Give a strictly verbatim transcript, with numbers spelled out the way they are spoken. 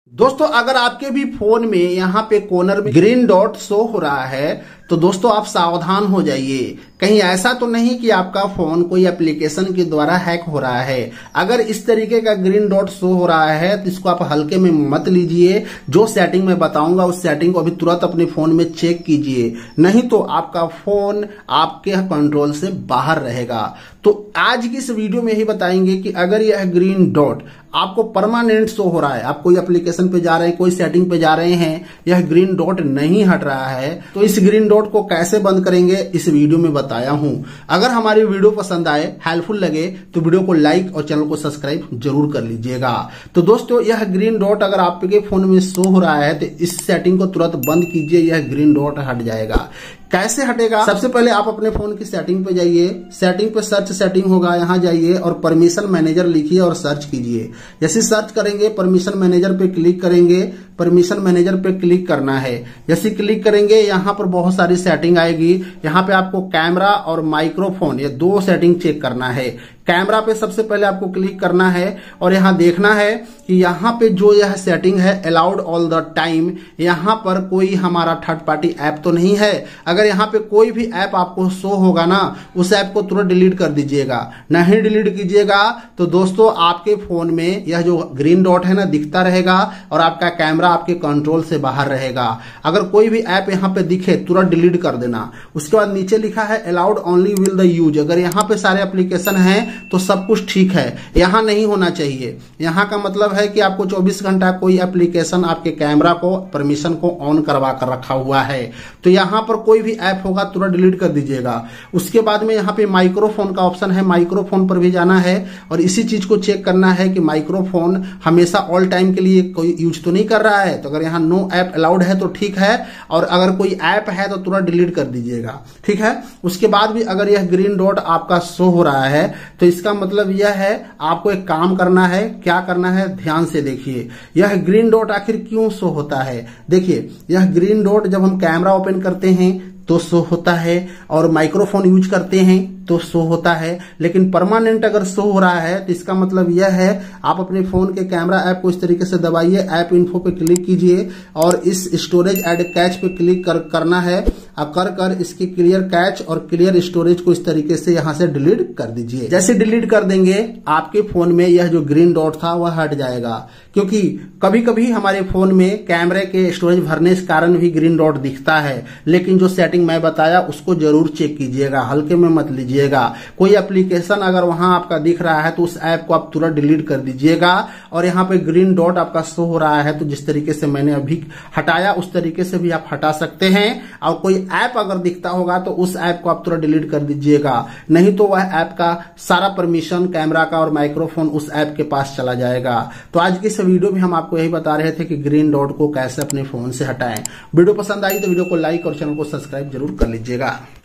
दोस्तों अगर आपके भी फोन में यहाँ पे कॉर्नर में ग्रीन डॉट शो हो रहा है तो दोस्तों आप सावधान हो जाइए। कहीं ऐसा तो नहीं कि आपका फोन कोई एप्लीकेशन के द्वारा हैक हो रहा है। अगर इस तरीके का ग्रीन डॉट शो हो रहा है तो इसको आप हल्के में मत लीजिए। जो सेटिंग मैं बताऊंगा उस सेटिंग को अभी तुरंत अपने फोन में चेक कीजिए, नहीं तो आपका फोन आपके कंट्रोल से बाहर रहेगा। तो आज की इस वीडियो में ही बताएंगे कि अगर यह ग्रीन डॉट आपको परमानेंट शो हो रहा है, आप कोई एप्लीकेशन पे जा रहे हैं, कोई सेटिंग पे जा रहे हैं, यह ग्रीन डॉट नहीं हट रहा है, तो इस ग्रीन डॉट को कैसे बंद करेंगे इस वीडियो में बताया हूं। अगर हमारी वीडियो पसंद आए, हेल्पफुल लगे तो वीडियो को लाइक और चैनल को सब्सक्राइब जरूर कर लीजिएगा। तो दोस्तों यह ग्रीन डॉट अगर आपके फोन में शो हो रहा है तो इस सेटिंग को तुरंत बंद कीजिए, यह ग्रीन डॉट हट जाएगा। कैसे हटेगा? सबसे पहले आप अपने फोन की सेटिंग पे जाइए, सेटिंग पे सर्च सेटिंग होगा, यहां जाइए और परमिशन मैनेजर लिखिए और सर्च कीजिए। जैसे सर्च करेंगे परमिशन मैनेजर पे क्लिक करेंगे, परमिशन मैनेजर पे क्लिक करना है। जैसे क्लिक करेंगे यहां पर बहुत सारी सेटिंग आएगी। यहां पे आपको कैमरा और माइक्रोफोन ये दो सेटिंग चेक करना है। कैमरा पे सबसे पहले आपको क्लिक करना है और यहां देखना है कि यहां पे जो यह सेटिंग है अलाउड ऑल द टाइम, यहां पर कोई हमारा थर्ड पार्टी ऐप तो नहीं है। अगर यहां पे कोई भी ऐप आपको शो होगा ना, उस ऐप को तुरंत डिलीट कर दीजिएगा। नहीं डिलीट कीजिएगा तो दोस्तों आपके फोन में यह जो ग्रीन डॉट है ना दिखता रहेगा और आपका कैमरा आपके कंट्रोल से बाहर रहेगा। अगर कोई भी ऐप यहां पे दिखे तुरंत डिलीट कर देना। उसके बाद नीचे लिखा है allowed only will the use, अगर यहां पे सारे एप्लीकेशन हैं तो सब कुछ ठीक है, यहां नहीं होना चाहिए। यहां का मतलब है कि आपको चौबीस घंटा कोई एप्लीकेशन आपके कैमरा को परमिशन को ऑन करवा कर रखा हुआ है, तो यहां पर कोई भी ऐप होगा तुरंत डिलीट कर दीजिएगा। उसके बाद में यहां पे माइक्रोफोन का ऑप्शन है, माइक्रोफोन पर भी जाना है और इसी चीज को चेक करना है कि माइक्रोफोन हमेशा ऑल टाइम के लिए कोई यूज तो नहीं कर रहा है। तो अगर यहां नो ऐप अलाउड है तो ठीक है, और अगर कोई ऐप है तो तुरंत डिलीट कर दीजिएगा, ठीक है। उसके बाद भी अगर यह ग्रीन डॉट आपका शो हो रहा है तो इसका मतलब यह है आपको एक काम करना है। क्या करना है ध्यान से देखिए। यह ग्रीन डॉट आखिर क्यों शो होता है? देखिए यह ग्रीन डॉट जब हम कैमरा ओपन करते हैं तो शो होता है और माइक्रोफोन यूज करते हैं तो शो होता है, लेकिन परमानेंट अगर शो हो रहा है तो इसका मतलब यह है आप अपने फोन के कैमरा ऐप को इस तरीके से दबाइए, ऐप इन्फो पे क्लिक कीजिए और इस स्टोरेज एड कैच पे क्लिक कर, करना है और कर कर इसकी क्लियर कैच और क्लियर स्टोरेज को इस तरीके से यहां से डिलीट कर दीजिए। जैसे डिलीट कर देंगे आपके फोन में यह जो ग्रीन डॉट था वह हट जाएगा, क्योंकि कभी कभी हमारे फोन में कैमरे के स्टोरेज भरने के कारण भी ग्रीन डॉट दिखता है, लेकिन जो सेटिंग मैं बताया उसको जरूर चेक कीजिएगा, हल्के में मत लीजिएगा। कोई एप्लीकेशन अगर वहां आपका दिख रहा है तो उस ऐप को आप तुरंत डिलीट कर दीजिएगा। और यहाँ पे ग्रीन डॉट आपका शो हो रहा है तो जिस तरीके से मैंने अभी हटाया उस तरीके से भी आप हटा सकते हैं। और कोई ऐप अगर दिखता होगा तो उस ऐप को आप तुरंत डिलीट कर दीजिएगा, नहीं तो वह ऐप का सारा परमिशन कैमरा का और माइक्रोफोन उस ऐप के पास चला जाएगा। तो आज की इस वीडियो में हम आपको यही बता रहे थे कि ग्रीन डॉट को कैसे अपने फोन से हटाएं। वीडियो पसंद आई तो वीडियो को लाइक और चैनल को सब्सक्राइब जरूर कर लीजिएगा।